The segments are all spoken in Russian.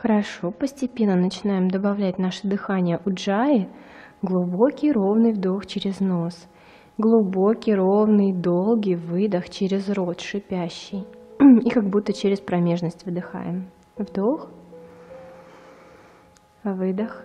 Хорошо, постепенно начинаем добавлять наше дыхание уджаи. Глубокий ровный вдох через нос. Глубокий, ровный, долгий выдох через рот, шипящий. И как будто через промежность выдыхаем. Вдох, выдох.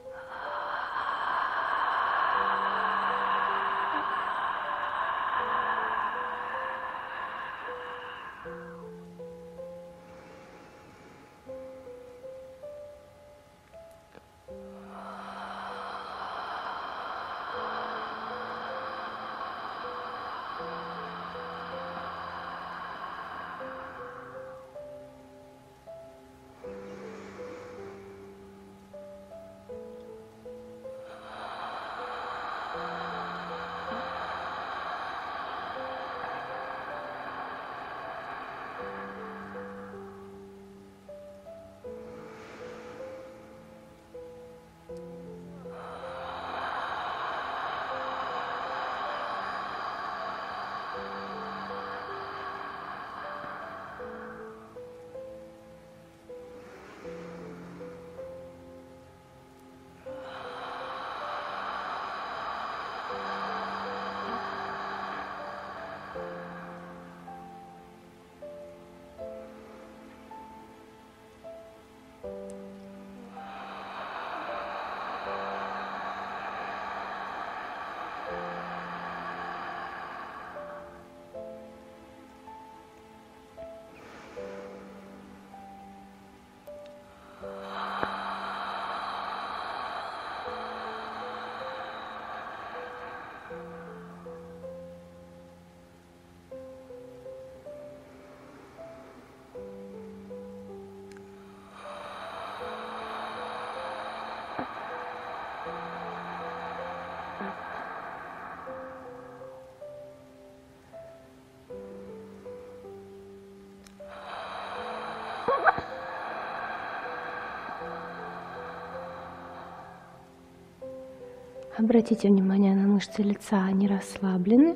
Обратите внимание на мышцы лица, они расслаблены.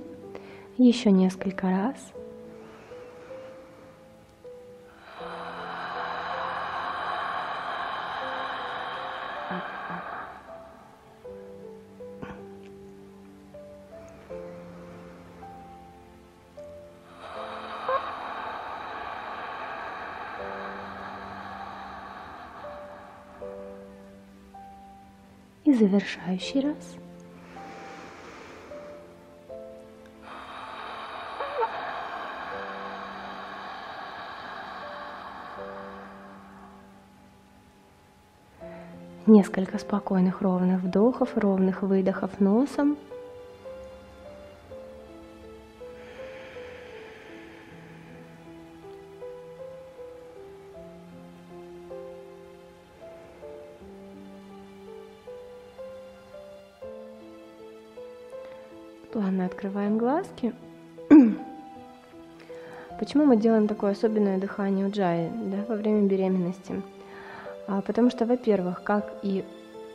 Еще несколько раз. И завершающий раз. Несколько спокойных ровных вдохов, ровных выдохов носом. Плавно открываем глазки. Почему мы делаем такое особенное дыхание уджаи, во время беременности? Потому что, во-первых, как и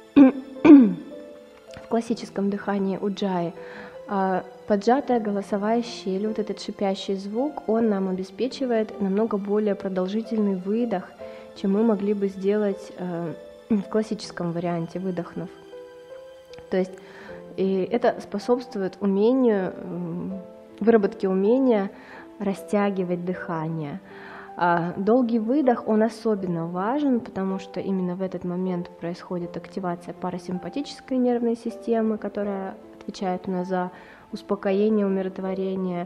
в классическом дыхании уджаи, поджатая голосовая щель, вот этот шипящий звук, он нам обеспечивает намного более продолжительный выдох, чем мы могли бы сделать в классическом варианте, выдохнув. То есть и это способствует выработке умения растягивать дыхание. Долгий выдох, он особенно важен, потому что именно в этот момент происходит активация парасимпатической нервной системы, которая отвечает у нас за успокоение, умиротворение.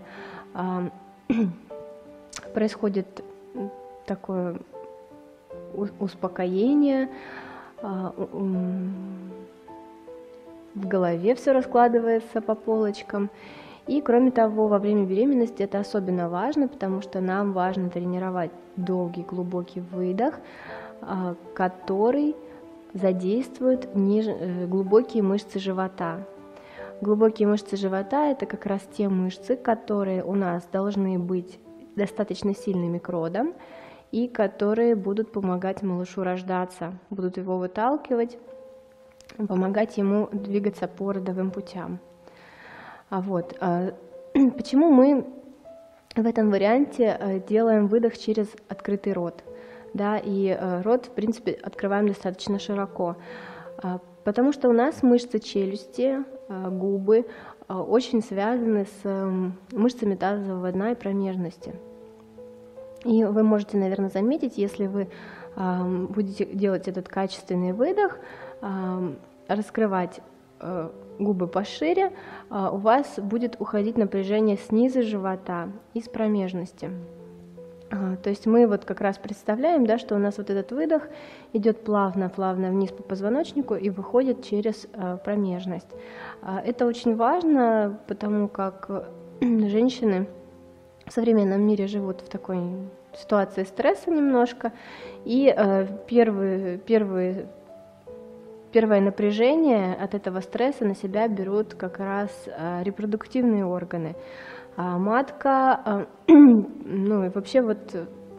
Происходит такое успокоение, в голове все раскладывается по полочкам. И кроме того, во время беременности это особенно важно, потому что нам важно тренировать долгий глубокий выдох, который задействует глубокие мышцы живота. Глубокие мышцы живота – это как раз те мышцы, которые у нас должны быть достаточно сильными к родам и которые будут помогать малышу рождаться, будут его выталкивать, помогать ему двигаться по родовым путям. Почему мы в этом варианте делаем выдох через открытый рот? да, и рот, в принципе, открываем достаточно широко, потому что у нас мышцы челюсти, губы очень связаны с мышцами тазового дна и промежности. И вы можете, наверное, заметить, если вы будете делать этот качественный выдох, раскрывать губы пошире, у вас будет уходить напряжение снизу живота и с промежности. То есть мы вот как раз представляем, да, что у нас вот этот выдох идет плавно-плавно вниз по позвоночнику и выходит через промежность. Это очень важно, потому как женщины в современном мире живут в такой ситуации стресса немножко, и первое напряжение от этого стресса на себя берут как раз репродуктивные органы. Матка, ну и вообще вот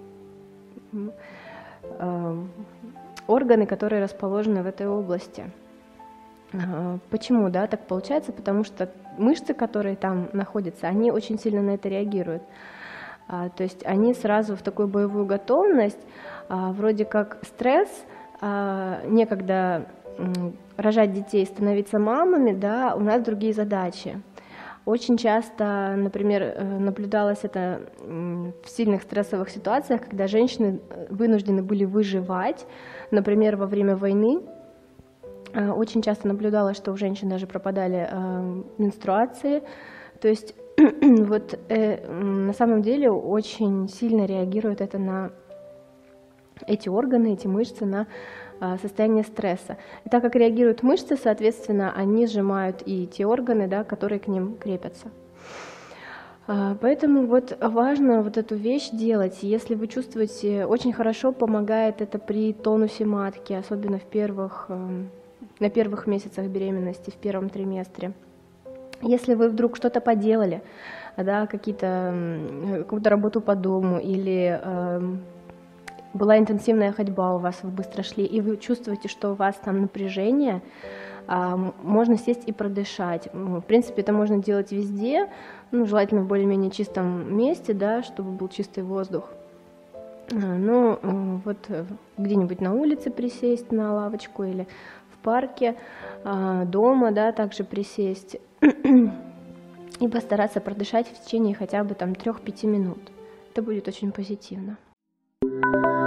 органы, которые расположены в этой области. Почему, да, так получается? Потому что мышцы, которые там находятся, они очень сильно на это реагируют. То есть они сразу в такую боевую готовность, вроде как стресс, некогда рожать детей, становиться мамами, да, у нас другие задачи. Очень часто, например, наблюдалось это в сильных стрессовых ситуациях, когда женщины вынуждены были выживать, например, во время войны. Очень часто наблюдалось, что у женщин даже пропадали менструации. То есть вот на самом деле очень сильно реагирует это на эти органы, эти мышцы, на состояние стресса. И так как реагируют мышцы, соответственно, они сжимают и те органы, да, которые к ним крепятся. Поэтому вот важно вот эту вещь делать. Если вы чувствуете, очень хорошо помогает это при тонусе матки, особенно на первых месяцах беременности, в первом триместре. Если вы вдруг что-то поделали, да, какую-то работу по дому или была интенсивная ходьба у вас, вы быстро шли, и вы чувствуете, что у вас там напряжение, можно сесть и продышать. В принципе, это можно делать везде, ну, желательно в более-менее чистом месте, да, чтобы был чистый воздух. Ну, вот где-нибудь на улице присесть на лавочку или в парке, дома, да, также присесть и постараться продышать в течение хотя бы там 3-5 минут. Это будет очень позитивно.